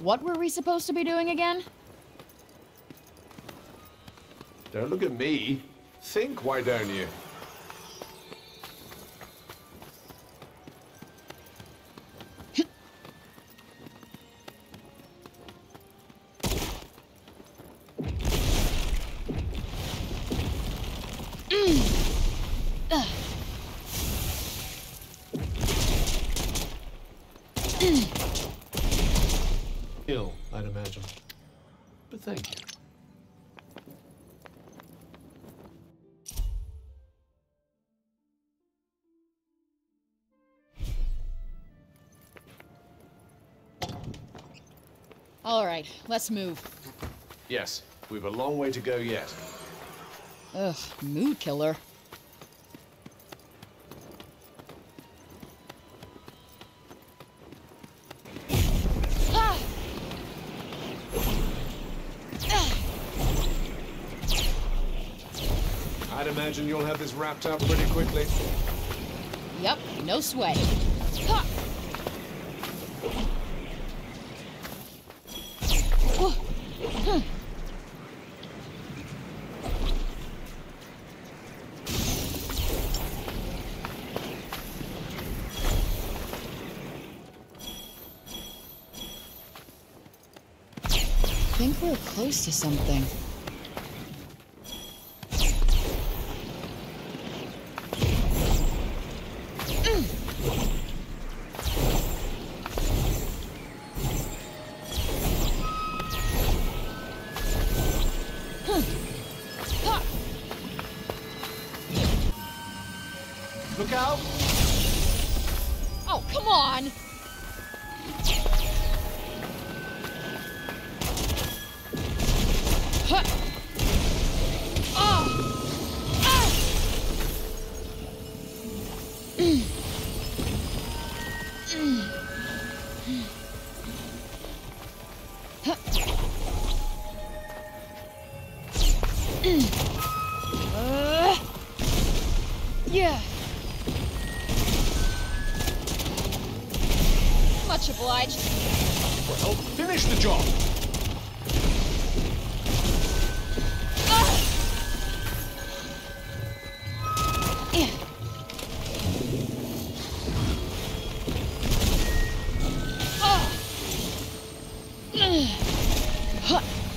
What were we supposed to be doing again? Don't look at me. Think, why don't you? Ill, I'd imagine. But thank you. All right, let's move. Yes, we've a long way to go yet. Ugh, mood killer. Ah! I'd imagine you'll have this wrapped up pretty quickly. Yep, no sweat. Ha! I think we're close to something. Look out! Oh, come on! Huh. Oh. Ah. Yeah. Much obliged. Well, finish the job! Yeah. Huh.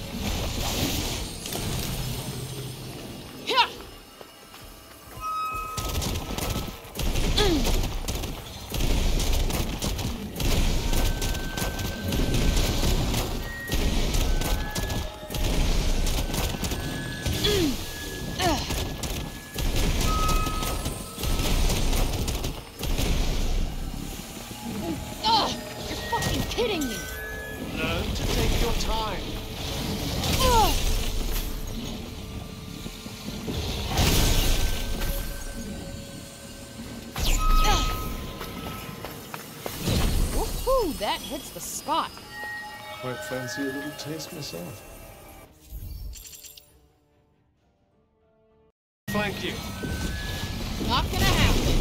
Yeah. Oh, you're fucking kidding me. Learn to take your time. Oh. Woohoo, that hits the spot. Quite fancy a little taste myself. Thank you. Not gonna happen.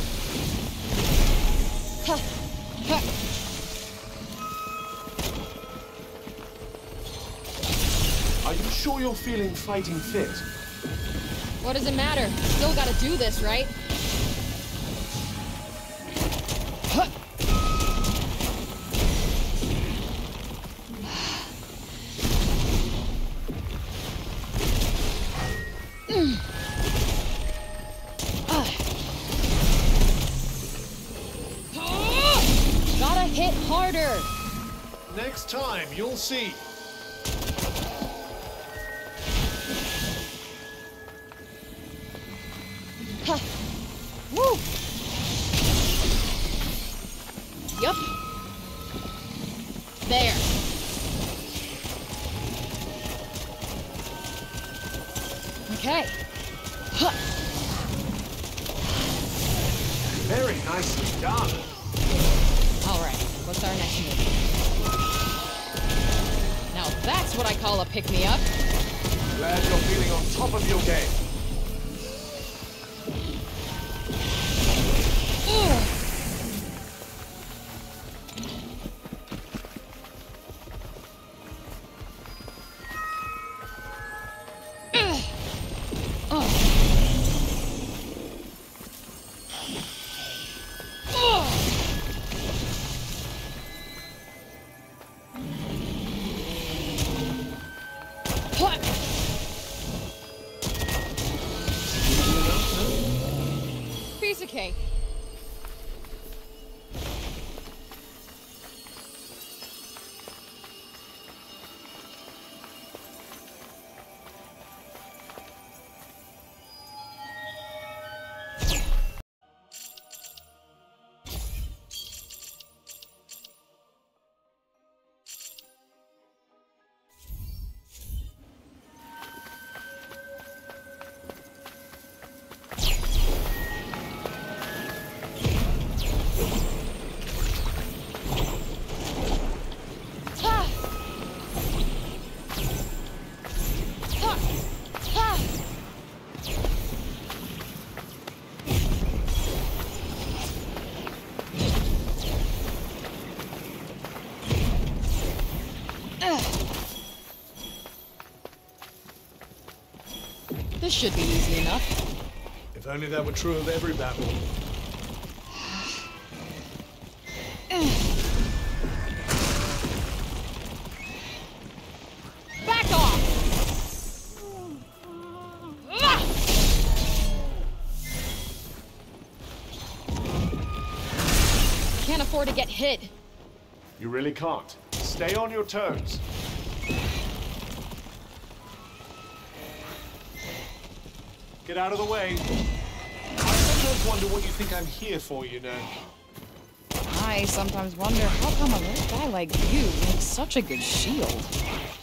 Huh. Huh. Are you sure you're feeling fighting fit? What does it matter? Still gotta do this, right? Huh. Gotta hit harder. Next time, you'll see. Huh. Woo! Yup. There. Okay. Huh. Very nicely done. All right, what's our next move? Now that's what I call a pick-me-up. Glad you're feeling on top of your game. This should be easy enough. If only that were true of every battle. Back off! Can't afford to get hit. You really can't. Stay on your toes. Get out of the way. I sometimes wonder what you think I'm here for, you know. I sometimes wonder how come a little guy like you makes such a good shield.